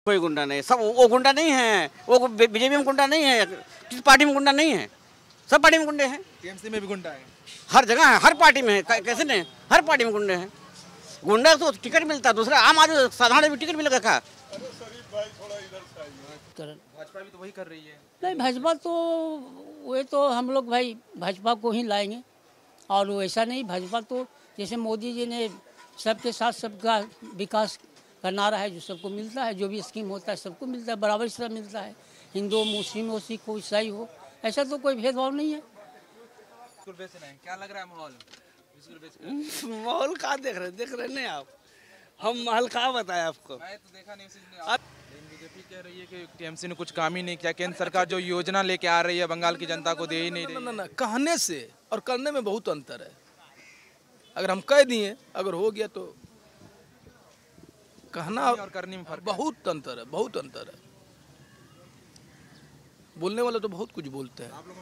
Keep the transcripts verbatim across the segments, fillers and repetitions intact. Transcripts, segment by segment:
कोई गुंडा नहीं, सब वो गुंडा नहीं है, वो बीजेपी में गुंडा नहीं है, किसी पार्टी में गुंडा नहीं है, सब पार्टी में गुंडे हैं। टीएमसी में भी गुंडा है, हर जगह है, हर पार्टी में है, कैसे नहीं, हर पार्टी में गुंडे हैं। गुंडा तो टिकट मिलता है, दूसरा आम आदमी साधारण भी टिकट मिलेगा क्या? भाजपा भी तो वही कर रही है। नहीं, भाजपा तो वो तो हम लोग भाई भाजपा को ही लाएंगे। और वैसा नहीं, भाजपा तो जैसे मोदी जी ने सबके साथ सबका विकास का नारा है, जो सबको मिलता है, जो भी स्कीम होता है सबको मिलता है, बराबर से मिलता है, हिंदू मुस्लिम हो, सिख हो, ईसाई हो, ऐसा तो कोई भेदभाव नहीं है। क्या लग रहा है माहौल? माहौल कहाँ देख रहे देख रहे नहीं आप, हम माहौल कहाँ बताए आपको? मैं तो देखा नहीं। बीजेपी कह रही है कि टीएमसी ने कुछ काम ही नहीं किया, केंद्र सरकार जो योजना लेके आ रही है बंगाल की जनता को दे ही नहीं रही। ना, ना, ना, कहने से और करने में बहुत अंतर है। अगर हम कह दिए, अगर हो गया तो कहना और करने में फर्क बहुत अंतर है, बहुत अंतर है। बोलने वाले तो बहुत कुछ बोलते हैं।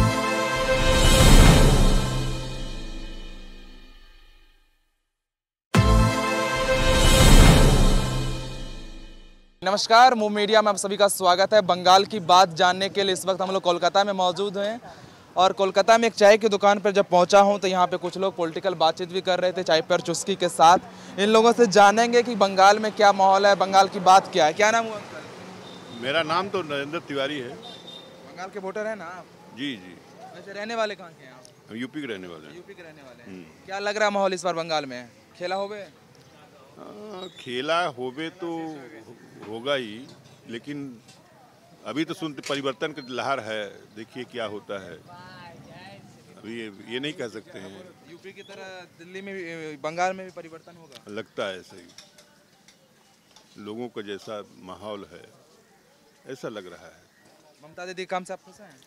नमस्कार, मूव मीडिया में आप सभी का स्वागत है। बंगाल की बात जानने के लिए इस वक्त हम लोग कोलकाता में मौजूद हैं और कोलकाता में एक चाय की दुकान पर जब पहुंचा हूं तो यहां पे कुछ लोग पॉलिटिकल बातचीत भी कर रहे थे चाय पर चुस्की के साथ। इन लोगों से जानेंगे कि बंगाल में क्या माहौल है, बंगाल की बात क्या है। क्या नाम हुआ अंकल? मेरा नाम तो नरेंद्र तिवारी है। बंगाल के वोटर है ना आप? जी जी। वैसे रहने वाले कहाँ के हैं आप? हम यूपी के रहने वाले हैं। यूपी के रहने वाले हैं। क्या लग रहा है माहौल इस बार बंगाल में? खेला होवे? खेला होवे तो होगा ही, लेकिन अभी तो सुनते परिवर्तन की लहर है, देखिए क्या होता है। अभी ये, ये नहीं कह सकते हैं। यूपी की तरह दिल्ली में भी, बंगाल में भी परिवर्तन होगा? लगता है ऐसे ही, लोगों का जैसा माहौल है ऐसा लग रहा है। ममता दीदी काम से आप खुश हैं?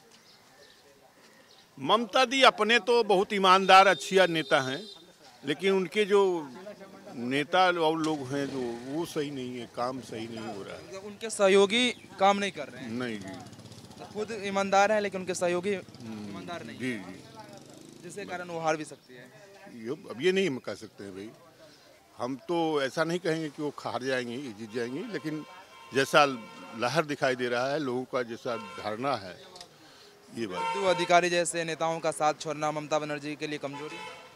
ममता दी अपने तो बहुत ईमानदार अच्छी नेता हैं, लेकिन उनके जो नेता और लोग हैं जो वो सही नहीं है, काम सही नहीं हो रहा है। उनके सहयोगी काम नहीं कर रहे हैं? नहीं जी। तो खुद ईमानदार है लेकिन उनके सहयोगी ईमानदार नहीं, जी जी, जिसके कारण वो हार भी सकती है। ये अब ये नहीं हम कह सकते हैं भाई। हम तो ऐसा नहीं कहेंगे कि वो हार जाएंगे, जीत जाएंगे, लेकिन जैसा लहर दिखाई दे रहा है, लोगों का जैसा धारणा है, ये बात। दो अधिकारी जैसे नेताओं का साथ छोड़ना ममता बनर्जी के लिए कमजोरी?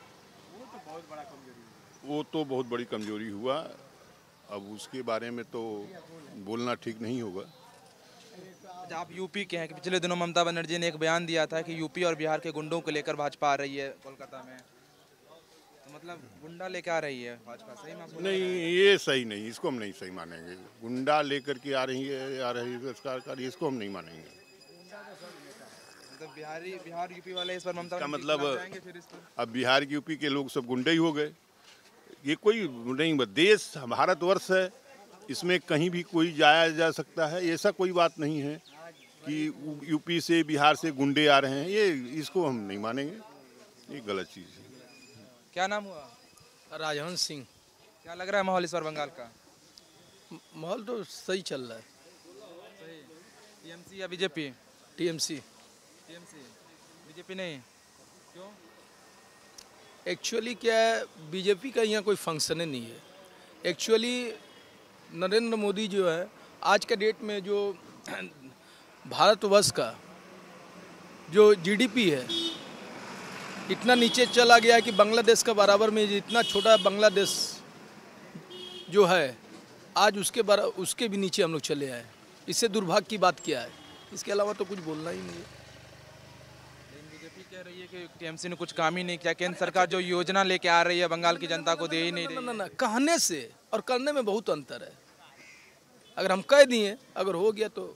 वो तो बहुत बड़ी कमजोरी हुआ। अब उसके बारे में तो बोलना ठीक नहीं होगा। आप यूपी के हैं कि पिछले दिनों ममता बनर्जी ने एक बयान दिया था कि यूपी और बिहार के गुंडों को लेकर भाजपा आ रही है कोलकाता में, तो मतलब गुंडा लेकर आ रही है भाजपा, सही में? नहीं, ये सही नहीं, इसको हम नहीं सही मानेंगे। गुंडा लेकर के आ रही है आ रही है सरकार, इसको हम नहीं मानेंगे। मतलब बिहारी बिहार यूपी वाले इस पर ममता का मतलब अब बिहार की यूपी के लोग सब गुंडे ही हो गए। ये कोई नहीं, देश भारतवर्ष है, इसमें कहीं भी कोई जाया जा सकता है। ऐसा कोई बात नहीं है कि यूपी से बिहार से गुंडे आ रहे हैं, ये इसको हम नहीं मानेंगे, ये गलत चीज़ है। क्या नाम हुआ? राजहंस सिंह। क्या लग रहा है माहौल इस बार बंगाल का? माहौल तो सही चल रहा है। सही। टीएमसी या बीजेपी? टीएमसी। टीएमसी, बीजेपी नहीं, क्यों? एक्चुअली क्या है, बीजेपी का यहाँ कोई फंक्शन ही नहीं है। एक्चुअली नरेंद्र मोदी जो है आज के डेट में जो भारतवर्ष का जो जीडीपी है इतना नीचे चला गया कि बांग्लादेश का बराबर में, इतना छोटा बांग्लादेश जो है आज उसके बारा उसके भी नीचे हम लोग चले आए। इससे दुर्भाग्य की बात क्या है? इसके अलावा तो कुछ बोलना ही नहीं है। बीजेपी कह रही है कि टीएमसी ने कुछ काम ही नहीं किया, केंद्र सरकार जो योजना लेके आ रही है बंगाल की जनता को दे ही नहीं रही। ना, ना, ना, कहने से और करने में बहुत अंतर है। अगर हम कह दिए, अगर हो गया तो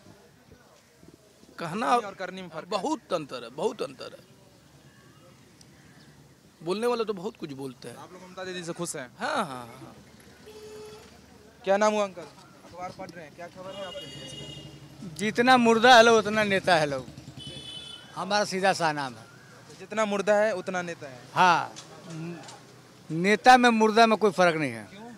कहना और करने में फर्क बहुत अंतर है, बहुत अंतर है। बोलने वाले तो बहुत कुछ बोलते हैं। आप लोग ममता दीदी से खुश हैं? हाँ हाँ हाँ। क्या नाम हुआ अंकल? अखबार पढ़ रहे हैं, क्या खबर है आपके? जितना मुर्दा है लोग उतना नेता है लोग, हमारा सीधा सा नाम है। जितना मुर्दा है उतना नेता है? हाँ, नेता में मुर्दा में कोई फर्क नहीं है। क्यों?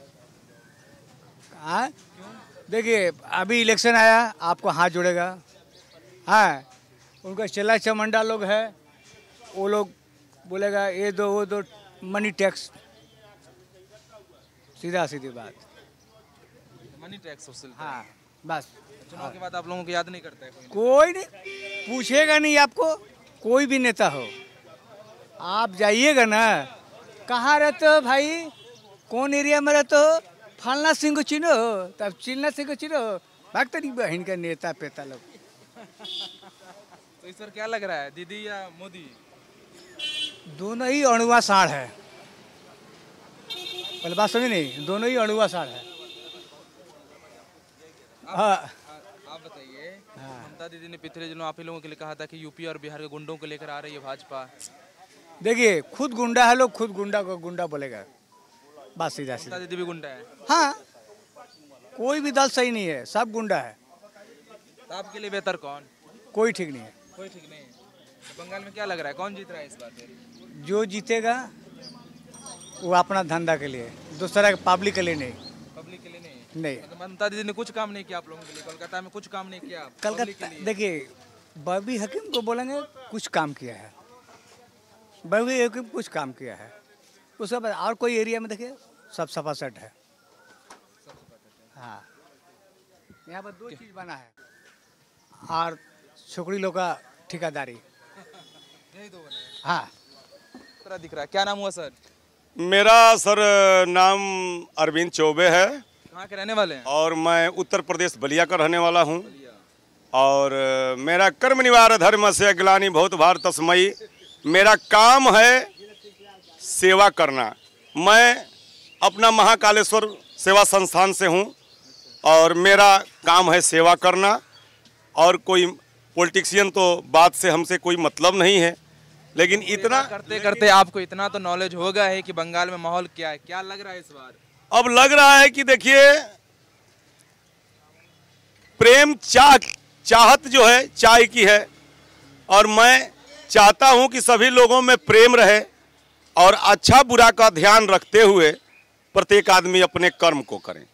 हाँ, देखिए अभी इलेक्शन आया, आपको हाथ जोड़ेगा। हाँ, उनका चला चमंडा लोग है, वो लोग बोलेगा ये दो वो दो, मनी टैक्स, सीधा सीधी बात। मनी टैक्स वसूल। हाँ बस। चुनाव के बाद आप लोगों को याद नहीं करता है कोई? कोई नहीं पूछेगा नहीं आपको, कोई भी नेता हो। आप जाइएगा ना, कहाँ रहते हो भाई, कौन एरिया में रहते हो, फलना सिंह को चिन्हो, तब चिन्ना सिंह को चिन्हो, भाग तेरी बहन का नेता पेता लोग। तो इस पर क्या लग रहा है, दीदी या मोदी? दोनों ही अणुआ साढ़ है। पहले बात समझे नहीं, दोनों ही अणुआ साढ़ है। हाँ आप बताइए, ममता दीदी ने पिछले दिनों आप ही लोगों के लिए कहा था कि यूपी और बिहार के गुंडों को लेकर आ रही है भाजपा। देखिए खुद गुंडा है लोग, खुद गुंडा को गुंडा बोलेगा, बात सीधा सीधा। ममता दीदी भी गुंडा है? हाँ, कोई भी दल सही नहीं है, सब गुंडा है। तो आपके लिए बेहतर कौन? कोई ठीक नहीं है। कोई ठीक नहीं है। तो बंगाल में क्या लग रहा है, कौन जीत रहा है इस बार फिर? जो जीतेगा वो अपना धंधा के लिए, दूसरा पब्लिक के लिए नहीं। पब्लिक के लिए नहीं? नहीं। तो ममता दीदी ने कुछ काम नहीं किया आप लोगों के लिए, कोलकाता में कुछ काम नहीं किया कलकत्ता देखिए, बॉबी हकीम को बोलेंगे कुछ काम किया है, बॉबी हकीम कुछ काम किया है। उसके बाद और कोई एरिया में देखिए सब सफा सेट है। हाँ, यहाँ पर दो चीज बना है, और छोकरी लोग का ठेकेदारी। यही दो बना है। हाँ, तरह दिख रहा है। क्या नाम हुआ सर? मेरा सर नाम अरविंद चौबे है। कहाँ के रहने वाले हैं? और मैं उत्तर प्रदेश बलिया का रहने वाला हूँ। और मेरा कर्म निवार धर्म से ग्लानि बहुत भार तस्मयी। मेरा काम है सेवा करना। मैं अपना महाकालेश्वर सेवा संस्थान से हूँ और मेरा काम है सेवा करना। और कोई पॉलिटिशियन तो बात से हमसे कोई मतलब नहीं है, लेकिन इतना करते करते आपको इतना तो नॉलेज होगा है कि बंगाल में माहौल क्या है, क्या लग रहा है इस बार? अब लग रहा है कि देखिए, प्रेम चाह चाहत जो है चाय की है, और मैं चाहता हूं कि सभी लोगों में प्रेम रहे और अच्छा बुरा का ध्यान रखते हुए प्रत्येक आदमी अपने कर्म को करें।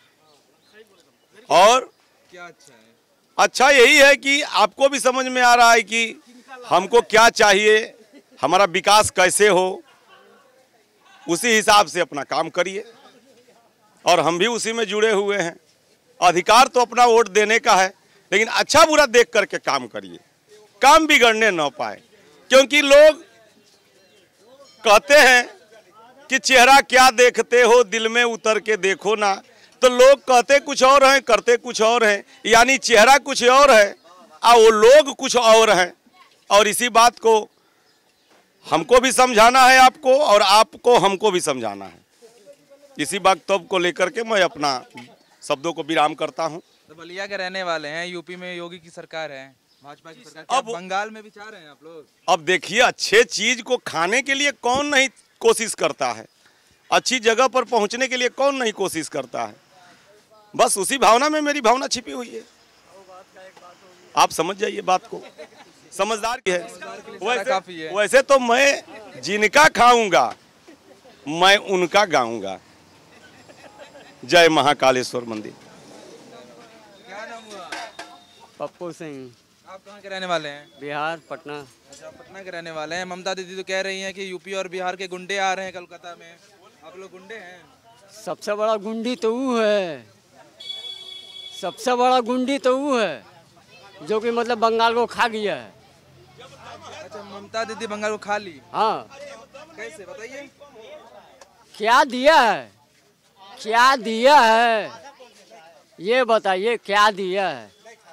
और क्या अच्छा है? अच्छा यही है कि आपको भी समझ में आ रहा है कि हमको क्या चाहिए, हमारा विकास कैसे हो, उसी हिसाब से अपना काम करिए। और हम भी उसी में जुड़े हुए हैं। अधिकार तो अपना वोट देने का है, लेकिन अच्छा बुरा देख करके काम करिए, काम बिगड़ने न पाए। क्योंकि लोग कहते हैं कि चेहरा क्या देखते हो, दिल में उतर के देखो ना। तो लोग कहते कुछ और हैं, करते कुछ और हैं, यानी चेहरा कुछ और है और वो लोग कुछ और हैं। और इसी बात को हमको भी समझाना है आपको, और आपको हमको भी समझाना है। इसी वक्तव्य को लेकर के मैं अपना शब्दों को विराम करता हूं। तो बलिया के रहने वाले हैं, यूपी में योगी की सरकार है, भाजपा की सरकार। अब बंगाल में भी चाह रहे हैं आप लोग? अब देखिए, अच्छे चीज को खाने के लिए कौन नहीं कोशिश करता है, अच्छी जगह पर पहुंचने के लिए कौन नहीं कोशिश करता है। बस उसी भावना में मेरी भावना छिपी हुई है। आप समझ जाइए बात को, समझदार की है। वैसे, वैसे तो मैं जिनका खाऊंगा मैं उनका गाऊंगा। जय महाकालेश्वर मंदिर। क्या नाम हुआ? पप्पू सिंह। आप कहाँ के रहने वाले हैं? बिहार, पटना। अच्छा, पटना के रहने वाले हैं। ममता दीदी तो कह रही हैं कि यूपी और बिहार के गुंडे आ रहे हैं कोलकाता में। आप लोग गुंडे हैं? सबसे बड़ा गुंडी तो वो है, सबसे बड़ा गुंडी तो वो है जो कि मतलब बंगाल को खा गया है। अच्छा, ममता दीदी बंगाल को खा ली? हाँ। कैसे, बताइए। क्या दिया है, क्या दिया है, ये बताइए क्या दिया है।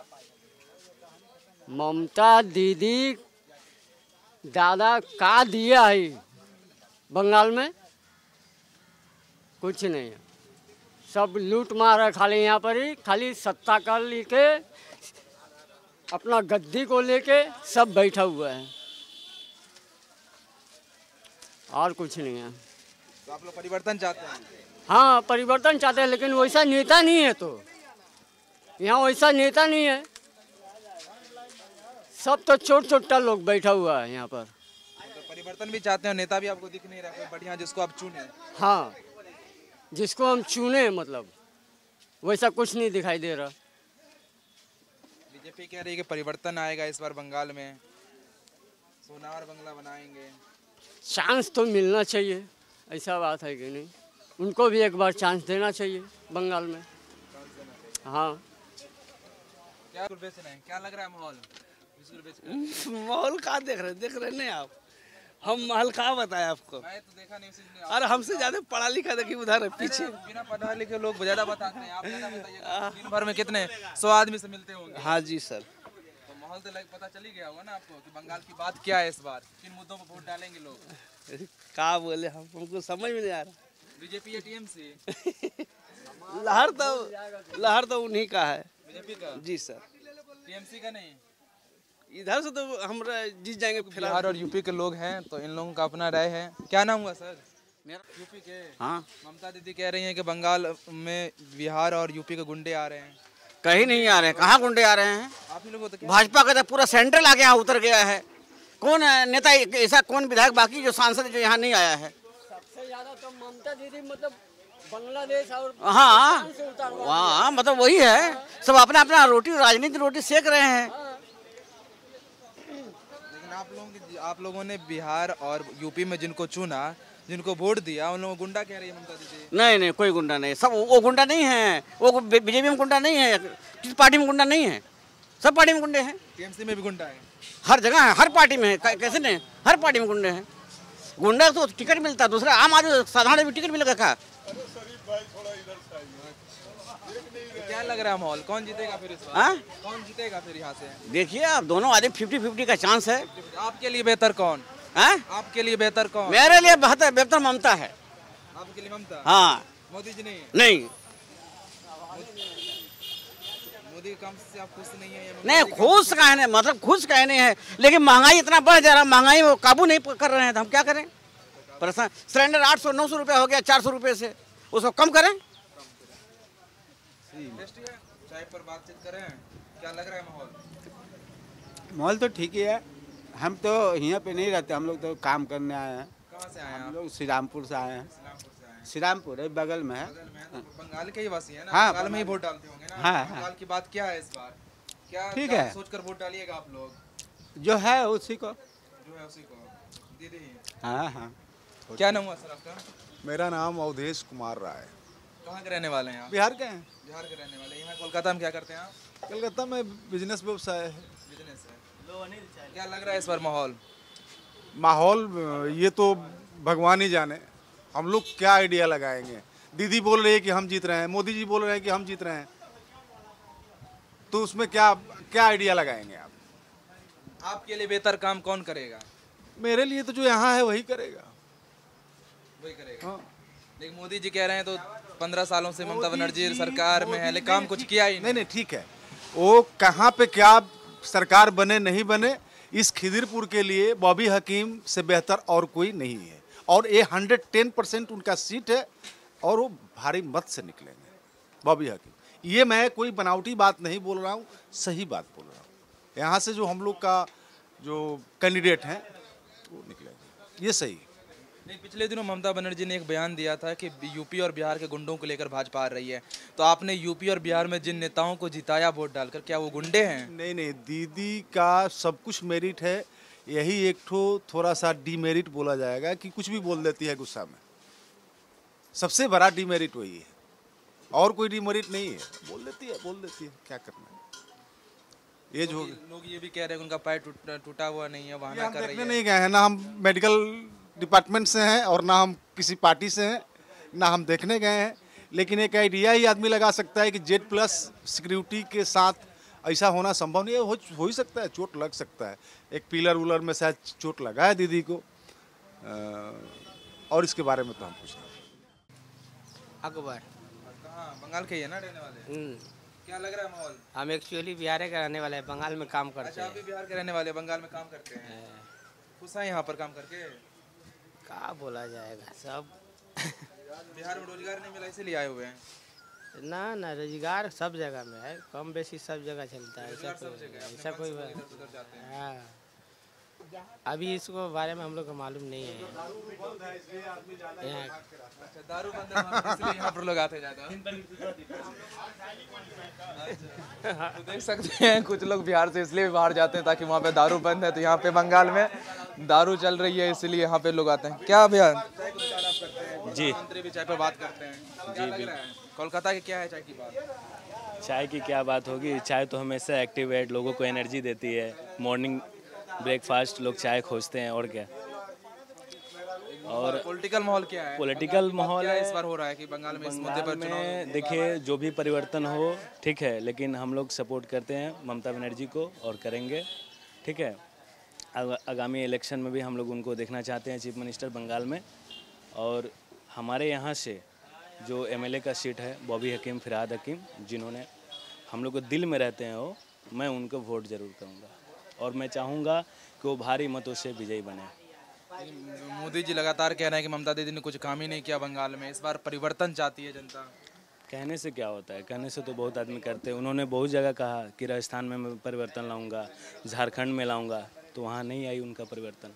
ममता दीदी दादा का दिया है बंगाल में? कुछ नहीं है, सब लूट मार है खाली। यहाँ पर ही खाली सत्ता का लेके, अपना गद्दी को लेके सब बैठा हुआ है, और कुछ नहीं है। तो आप लोग परिवर्तन चाहते हैं? हाँ, परिवर्तन चाहते हैं, लेकिन वैसा नेता नहीं है। तो यहाँ वैसा नेता नहीं है, सब तो छोट छोटा लोग बैठा हुआ है यहाँ पर। तो परिवर्तन भी चाहते हैं, नेता भी आपको दिख नहीं रहा कोई बढ़िया जिसको आप चुने? हाँ, जिसको हम चुने, मतलब वैसा कुछ नहीं दिखाई दे रहा। बीजेपी कह रही है कि परिवर्तन आएगा इस बार बंगाल में, सोनार बंगला बनाएंगे। चांस तो मिलना चाहिए, ऐसा बात है कि नहीं? उनको भी एक बार चांस देना चाहिए बंगाल में। हाँ। क्या बेच रहे हैं, क्या लग रहा है माहौल? बिस्कुट बेच कर माहौल कहाँ देख रहे देख रहे नहीं आप? हम माहौल कहाँ बताए आपको? मैं तो देखा नहीं इसलिए। अरे हमसे ज्यादा पढ़ा लिखा देखिए उधर है पीछे। बिना पढ़ा लिखे लोग ज्यादा बताते हैं, आप ज्यादा बताइए। दिन भर में कितने सौ आदमी से मिलते होंगे? हाँ जी सर। तो माहौल तो लग पता चल ही गया होगा ना आपको कि बंगाल की बात क्या है इस बार, किन मुद्दों पर वोट डालेंगे लोग? कहाँ बोले हम, हमको समझ में नहीं आ रहा। बीजेपी या टीएमसी? लहर तो लहर तो उन्हीं का है। बीजेपी का? जी सर। टीएमसी का नहीं? इधर से तो हम जीत जाएंगे। बिहार और यूपी के लोग हैं तो इन लोगों का अपना राय है। क्या नाम हुआ सर? मेरा यूपी के। हाँ। ममता दीदी कह रही हैं कि बंगाल में बिहार और यूपी के गुंडे आ रहे हैं। कहीं नहीं आ रहे हैं, कहाँ गुंडे आ रहे हैं? आप ही लोग को तो क्या? भाजपा का तो पूरा सेंट्रल आके यहाँ उतर गया है। कौन है नेता ऐसा, कौन विधायक बाकी जो सांसद जो यहाँ नहीं आया है? सबसे ज्यादा तो ममता दीदी मतलब बांग्लादेश और हाँ हाँ, मतलब वही है, सब अपना अपना रोटी राजनीति रोटी सेक रहे हैं। लेकिन आप लोगों की आप लोगों ने बिहार और यूपी में जिनको चुना, जिनको वोट दिया, उन लोगों को गुंडा कह रही है ममता दीदी। नहीं नहीं, कोई गुंडा नहीं, सब वो गुंडा नहीं है, वो बीजेपी में गुंडा नहीं है, किस पार्टी में गुंडा नहीं है, सब पार्टी में गुंडे हैं। टीएमसी में भी गुंडा है? हर जगह है, हर पार्टी में है, कैसे नहीं, हर पार्टी में गुंडे हैं। गुंडा तो टिकट मिलता है, दूसरा आम आदमी साधारण भी टिकट मिलेगा क्या? क्या लग रहा है माहौल, कौन जीतेगा फिर इस बार? हाँ? कौन जीतेगा फिर यहाँ से? देखिए अब दोनों आदमी फिफ्टी फिफ्टी का चांस है। आपके लिए बेहतर कौन? हाँ? आपके लिए बेहतर कौन? मेरे लिए बेहतर बेहतर ममता है। आपके लिए ममता? हाँ। मोदी जी नहीं? नहीं मोदी के काम से आप खुश नहीं है? नहीं, खुश कहने मतलब खुश कहने हैं, लेकिन महंगाई इतना बढ़ जा रहा है, महंगाई में काबू नहीं कर रहे हैं, तो हम क्या करें? परेशान। सिलेंडर आठ सौ नौ सौ रुपये हो गया, चार सौ रुपये से, उसको कम करें। चाय पर बातचीत करें, क्या लग रहा है माहौल? माहौल तो ठीक ही है। हम तो यहाँ पे नहीं रहते, हम लोग तो काम करने आए हैं। कहाँ से आए हैं हम आप? लोग श्री रामपुर से आए हैं। इस्लामपुर से आए हैं। श्रीरामपुर है, बगल में है। बगल में है, तो बंगाल के ही वासी है ना? हाँ, बंगाल में ही वोट डालते होंगे ना? हाँ, हाँ। बंगाल की बात क्या है इस बार? क्या ठीक क्या है। सोचकर वोट डालिएगा आप लोग? जो है उसी को। जो है उसी को दीदी। हाँ हाँ। क्या नाम हुआ सर आपका? मेरा नाम अवधेश कुमार राय है। कहाँ के रहने वाले हैं आप? बिहार के हैं। बिहार के रहने वाले। यहाँ कोलकाता में क्या करते हैं आप? कलकत्ता में बिजनेस व्यवसाय है। बिजनेस है। क्या लग रहा है इस बार माहौल? माहौल ये तो भगवान ही जाने, हम लोग क्या आइडिया लगाएंगे। दीदी बोल रही है कि हम जीत रहे हैं, मोदी जी बोल रहे हैं कि हम जीत रहे हैं, तो उसमें क्या क्या आइडिया लगाएंगे आप? आपके लिए बेहतर काम कौन करेगा? मेरे लिए तो जो यहाँ है वही करेगा। वही करेगा। हाँ। लेकिन मोदी जी कह रहे हैं तो पंद्रह सालों से ममता बनर्जी सरकार में है, लेकिन काम कुछ किया ही नहीं। नहीं ठीक है, वो कहाँ पे क्या सरकार बने नहीं बने, इस खिदिरपुर के लिए बॉबी हकीम से बेहतर और कोई नहीं है, और ये हंड्रेड टेन परसेंट उनका सीट है और वो भारी मत से निकलेंगे बॉबी हकीम। ये मैं कोई बनावटी बात नहीं बोल रहा हूँ, सही बात बोल रहा हूँ। यहाँ से जो हम लोग का जो कैंडिडेट हैं वो निकलेंगे, ये सही। नहीं, पिछले दिनों ममता बनर्जी ने एक बयान दिया था कि यूपी और बिहार के गुंडों को लेकर भाजपा आ रही है, तो आपने यूपी और बिहार में जिन नेताओं को जिताया वोट डालकर, क्या वो गुंडे हैं? नहीं नहीं, दीदी का सब कुछ मेरिट है, यही एक ठो थोड़ा सा डीमेरिट बोला जाएगा कि कुछ भी बोल देती है गुस्सा में। सबसे बड़ा डीमेरिट वही है, और कोई डीमेरिट नहीं है। बोल देती है बोल देती है, क्या करना है। ये जो लोग ये भी कह रहे हैं कि उनका पैर टूटा टूटा हुआ नहीं है, बहाना कर रही देखने है। नहीं गए हैं, ना हम मेडिकल डिपार्टमेंट से हैं और ना हम किसी पार्टी से हैं, ना हम देखने गए हैं, लेकिन एक आइडिया ही आदमी लगा सकता है कि जेड प्लस सिक्योरिटी के साथ ऐसा होना संभव नहीं है। हो, हो ही सकता है, चोट लग सकता है, एक पिलर उलर में शायद चोट लगा है दीदी को, और इसके बारे में तो हम कुछ नहीं। अकबर। कहाँ? बंगाल के ही है ना रहने वाले? क्या लग रहा है माहौल? हम एक्चुअली बिहार के रहने वाले हैं, बंगाल में काम करते अच्छा, हैं। आप भी बिहार के रहने वाले, बंगाल में काम करते हैं। खुश हैं यहाँ पर काम करके? क्या बोला जाएगा, सब बिहार में रोजगार नहीं मिला इसीलिए आए हुए हैं? ना ना, रोजगार सब जगह में है, कम बेसी सब जगह चलता है, ऐसा कोई ऐसा कोई हाँ। अभी इसको बारे में हम लोग को मालूम नहीं है। अच्छा, दारू बंद है इसलिए यहाँ पर लोग आते ज़्यादा। तो देख सकते हैं कुछ लोग बिहार से इसलिए बाहर जाते हैं ताकि वहाँ पे दारू बंद है, तो यहाँ पे बंगाल में दारू चल रही है इसलिए यहाँ पे लोग आते हैं। क्या भैया? जी, मंत्री भी चाय पे बात करते हैं, क्या लग रहा है कोलकाता के क्या है चाय की बात? चाय की क्या बात होगी, चाय तो हमेशा एक्टिव है, लोगों को एनर्जी देती है। मॉर्निंग ब्रेकफास्ट लोग चाय खोजते हैं, और क्या। और पॉलिटिकल माहौल क्या है? पॉलिटिकल माहौल है इस बार हो रहा है कि बंगाल में इस मुद्दे पर चुनाव? देखिए, जो भी परिवर्तन हो ठीक है, लेकिन हम लोग सपोर्ट करते हैं ममता बनर्जी को और करेंगे, ठीक है। आगामी इलेक्शन में भी हम लोग उनको देखना चाहते हैं चीफ मिनिस्टर बंगाल में। और हमारे यहाँ से जो एमएलए का सीट है बॉबी हकीम, फिरहाद हकीम, जिन्होंने हम लोग को दिल में रहते हैं, वो मैं उनको वोट ज़रूर करूँगा और मैं चाहूँगा कि वो भारी मतों से विजयी बने। मोदी जी लगातार कह रहे हैं कि ममता दीदी ने कुछ काम ही नहीं किया बंगाल में, इस बार परिवर्तन चाहती है जनता। कहने से क्या होता है, कहने से तो बहुत आदमी करते हैं। उन्होंने बहुत जगह कहा कि राजस्थान में मैं परिवर्तन लाऊंगा, झारखंड में लाऊंगा, तो वहाँ नहीं आई उनका परिवर्तन।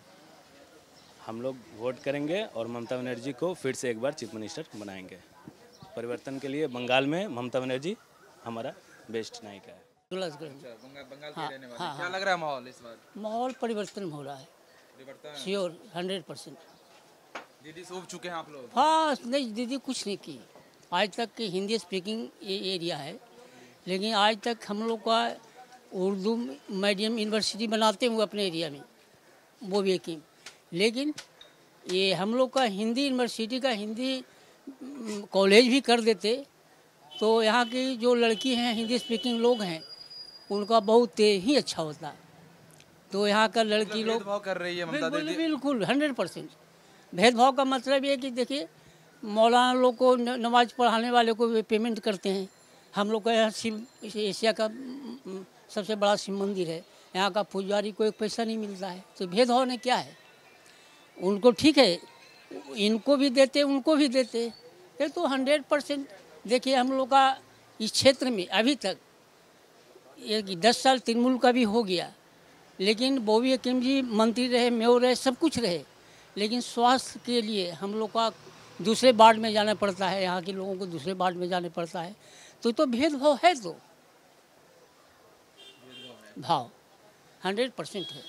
हम लोग वोट करेंगे और ममता बनर्जी को फिर से एक बार चीफ मिनिस्टर बनाएंगे। परिवर्तन के लिए बंगाल में ममता बनर्जी हमारा बेस्ट नायिका है। बंगाल के रहने वाले, क्या लग रहा है माहौल इस बार? माहौल परिवर्तन हो रहा है, श्योर हंड्रेड परसेंट। दीदी सूख चुके हैं आप लोग? हाँ, नहीं दीदी कुछ नहीं की आज तक की। हिंदी स्पीकिंग एरिया है, लेकिन आज तक हम लोग का उर्दू मीडियम यूनिवर्सिटी बनाते हुए अपने एरिया में वो भी की, लेकिन ये हम लोग का हिंदी यूनिवर्सिटी का हिंदी कॉलेज भी कर देते तो यहाँ की जो लड़की हैं हिंदी स्पीकिंग लोग हैं उनका बहुत ही अच्छा होता। तो यहाँ का लड़की लोग भेदभाव कर रही है ममता दीदी? बिल्कुल हंड्रेड परसेंट। भेदभाव का मतलब ये कि देखिए, मौलाना लोग को नमाज पढ़ाने वाले को भी पेमेंट करते हैं। हम लोग का यहाँ शिव एशिया का सबसे बड़ा शिव मंदिर है, यहाँ का पुजारी को एक पैसा नहीं मिलता है। तो भेदभाव ने क्या है, उनको ठीक है, इनको भी देते उनको भी देते, ये तो हंड्रेड परसेंट। देखिए हम लोग का इस क्षेत्र में अभी तक ये दस साल तृणमूल का भी हो गया, लेकिन बॉबी हकीम जी मंत्री रहे, मेयर रहे, सब कुछ रहे, लेकिन स्वास्थ्य के लिए हम लोग का दूसरे वार्ड में जाना पड़ता है, यहाँ के लोगों को दूसरे वार्ड में जाना पड़ता है। तो तो भेदभाव है, तो भाव हंड्रेड परसेंट है।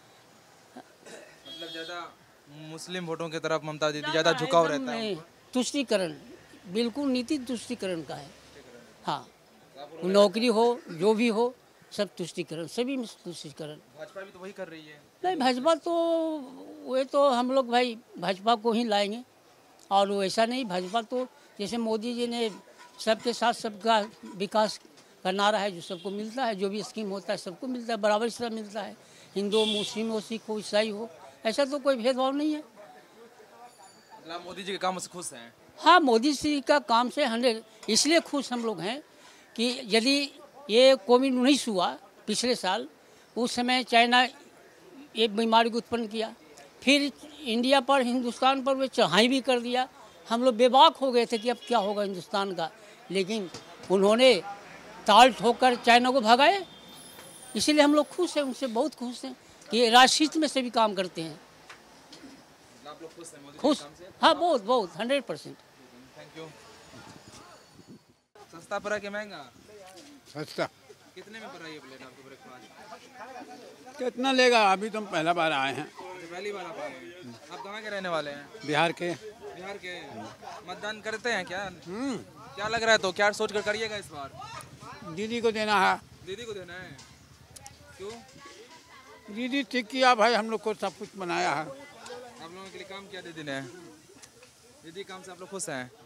मतलब ज़्यादा मुस्लिम वोटों की तरफ ममता दीदी ज़्यादा झुकाव रहता है? तुष्टीकरण, बिल्कुल नीति तुष्टीकरण का है। हाँ, नौकरी हो जो भी हो सब तुष्टीकरण, सभी में तुष्टीकरण। भाजपा भी तो वही कर रही है। नहीं, भाजपा तो वे तो हम लोग भाई भाजपा को ही लाएंगे, और वैसा नहीं, भाजपा तो जैसे मोदी जी ने सबके साथ सबका विकास का नारा है, जो सबको मिलता है, जो भी स्कीम होता है सबको मिलता है, बराबर से मिलता है, हिंदू मुस्लिम हो, सिख हो, ईसाई हो, ऐसा तो कोई भेदभाव नहीं है। मोदी जी के काम से खुश हैं? हाँ, मोदी जी का काम से हंड्रेड इसलिए खुश हम लोग हैं कि यदि ये कोविड उन्नीस हुआ पिछले साल, उस समय चाइना ये बीमारी को उत्पन्न किया, फिर इंडिया पर, हिंदुस्तान पर वे चढ़ाई भी कर दिया। हम लोग बेबाक हो गए थे कि अब क्या होगा हिंदुस्तान का, लेकिन उन्होंने ताल ठोकर चाइना को भगाए। इसीलिए हम लोग खुश हैं, उनसे बहुत खुश हैं कि राष्ट्रहित में से भी काम करते हैं। आप लोग खुश हैं मोदी खुश? हाँ, बहुत बहुत हंड्रेड परसेंट। Thank you. सस्ता पड़ा कि महंगा? सस्ता। कितने में पड़ा ये प्लेट आपको ब्रेकफास्ट? कितना लेगा, अभी तो हम पहला बार आए हैं। पहली बार आप आए हैं? आप कहाँ के रहने वाले हैं? बिहार के। बिहार के। मतदान करते हैं क्या? क्या लग रहा है, तो क्या सोच कर करिएगा इस बार? दीदी को देना है। दीदी को देना है? क्यों? दीदी ठीक किया भाई, हम लोग को सब कुछ बनाया है। आप लोगों के लिए काम किया दीदी ने? दीदी काम से आप लोग खुश हैं?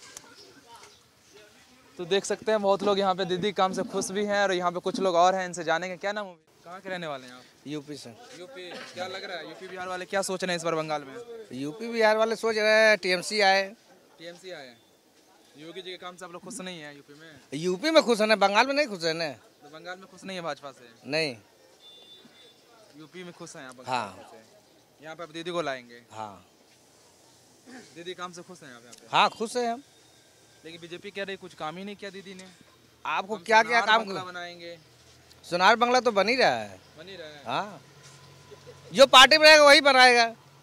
तो देख सकते हैं बहुत लोग यहाँ पे दीदी काम से खुश भी हैं, और यहाँ पे कुछ लोग और हैं, इनसे जानेंगे। क्या नाम है? कहाँ के रहने वाले हैं आप? यूपी से। यूपी। क्या लग रहा है यूपी बिहार वाले क्या सोच रहे हैं इस बार बंगाल में? यूपी बिहार वाले सोच रहे हैं टीएमसी आए। टीएमसी आए। योगी जी के काम से आप लोग खुश नहीं है यूपी में? यूपी में खुश है ना, बंगाल में नहीं खुश है ना। तो बंगाल में खुश नहीं है भाजपा से? नहीं, यूपी में खुश हैं आप? हाँ। यहाँ पे आप दीदी को लाएंगे? हाँ। दीदी काम से खुश हैं आप यहाँ पे? हाँ, खुश है हम। लेकिन बीजेपी कह रही कुछ काम ही नहीं किया दीदी ने। आपको क्या क्या काम बनाएंगे? सोनार बंगला तो बन ही रहा है। बन ही रहा है? हाँ, जो पार्टी में रहेगा वही बनाएगा।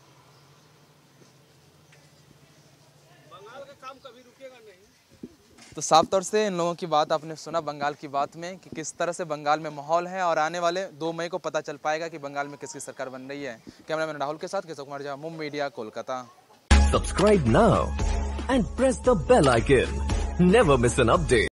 बंगाल का काम कभी रुकेगा नहीं। तो साफ तौर से इन लोगों की बात आपने सुना बंगाल की बात में कि किस तरह से बंगाल में माहौल है, और आने वाले दो मई को पता चल पाएगा कि बंगाल में किसकी सरकार बन रही है। कैमरामैन राहुल के साथ Keshav Kumar Jha, Mumbai media, Kolkata. Subscribe now and press the bell icon. Never miss an update.